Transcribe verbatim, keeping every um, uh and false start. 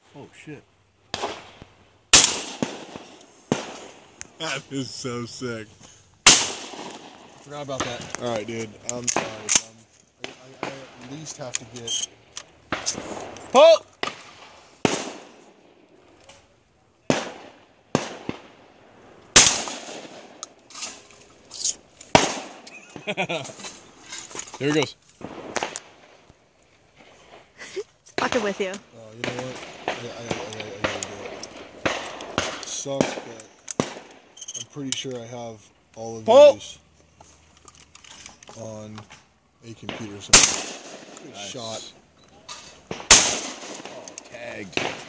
Oh shit. That is so sick. Forgot about that. Alright, dude. I'm sorry, but um, I, I, I at least have to get... Oh! There he goes. It's fucking with you. Oh, you know what? I, I, I, I, I gotta do it. It sucks, but I'm pretty sure I have all of Oh! these on a computer somewhere. Good Nice. shot. Oh, tagged.